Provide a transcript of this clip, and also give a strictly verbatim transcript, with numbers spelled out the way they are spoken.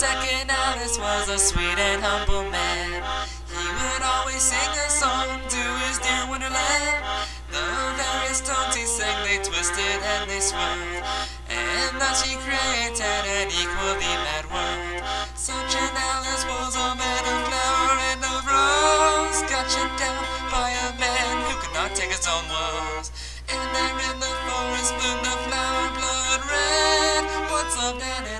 second Alice was a sweet and humble man. He would always sing a song to his dear Wonderland. The various tones he sang, they twisted and they swirled, and thus he created an equally mad world. Such an Alice was a man of flower and of rose, got shut down by a man who could not take his own woes. And there in the forest bloomed the flower blood red, once loved and